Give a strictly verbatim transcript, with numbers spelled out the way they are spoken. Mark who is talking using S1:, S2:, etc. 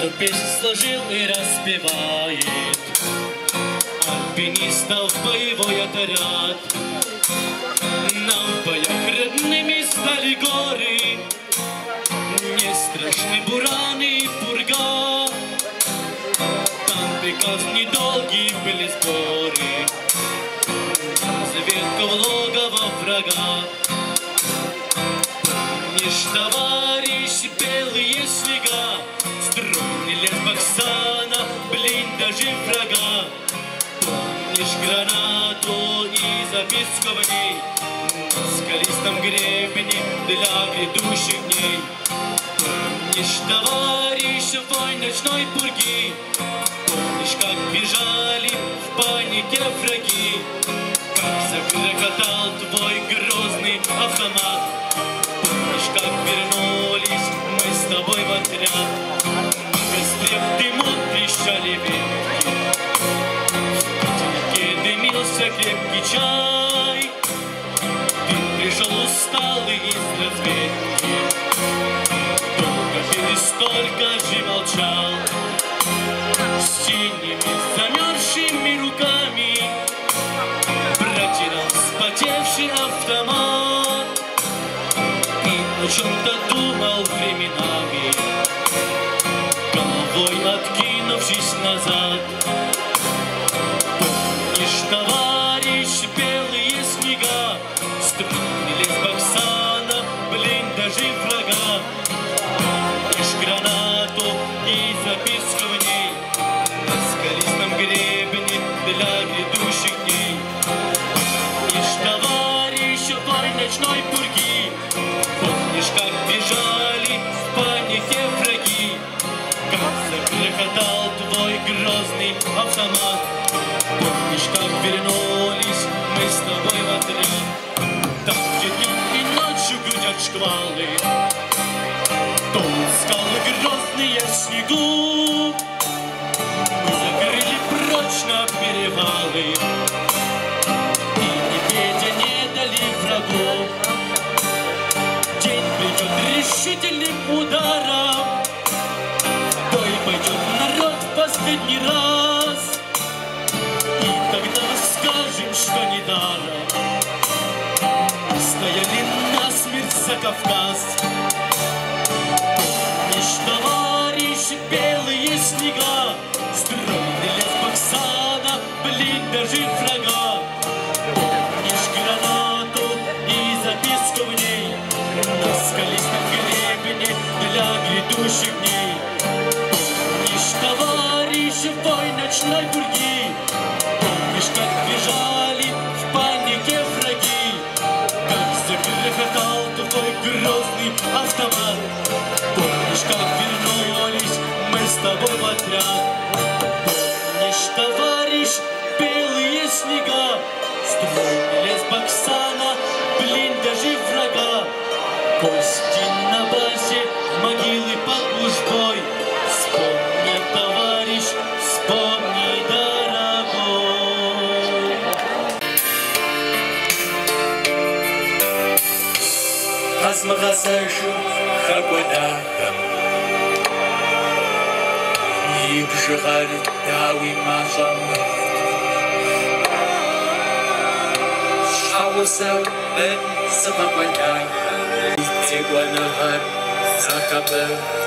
S1: Эту песню сложил и распевает альпинистов боевой отряд. Нам в боях родными стали горы, не страшны бураны и пурга. Там приказ недолгие были сборы, разведка в логово врага. Помнишь, товарищ, белые снега, стройный лес Баксана, блиндажи врага. Помнишь гранату и записку в ней на скалистом гребне для грядущих дней? Помнишь, товарищ, вой ночной пурги? Помнишь, как бежали в панике враги? Как загрохотал твой грозный автомат? Помнишь, как вернулись мы с тобой в отряд? На костре в дыму трещали ветки, в котелке дымился крепкий чай. Ты пришел усталый из разведки, долго пил и столько же молчал. С синими замерзшими руками протирал вспотевший автомат и о чем-то думал временами, головой откинувшись назад. Помнишь, товарищ, белые снега, стройный лес Баксана, блиндажи врага? Помнишь гранату и записку в ней на скалистом гребне для грядущих дней? Помнишь, товарищ, вой ночной пурги? Помнишь, как бежали в панике враги? Как загрохотал твой грозный автомат? Помнишь, как вернулись мы с тобой в отряд? Там, где днем и ночью гудят шквалы, тонут скалы грозные в снегу. Мы закрыли прочно перевалы и ни медя не дали врагу. День придет решительным ударом, бой пойдет народ в последний раз. И тогда мы скажем, что недаром стояли насмерть за Кавказ. Помнишь, товарищ, белые снега, стройный лес Баксана, блиндажи врага? Помнишь гранату и записку в ней на скалистом гребне для грядущих дней? Помнишь, товарищ, вой ночной пурги? Помнишь, как бежали в панике враги? Как загрохотал твой грозный автомат? Помнишь, как вернулись мы с тобой в отряд? Помнишь, товарищ, белые снега, стройный лес Баксана, блиндажи врага? Кости на базе, могилы под лужбой. Вспомни, товарищ, вспомни, дорогой.
S2: Азмагасашу хакодахам Ибжихар дави махам Шауса бен сабаквадай Тигуанахар Сахабе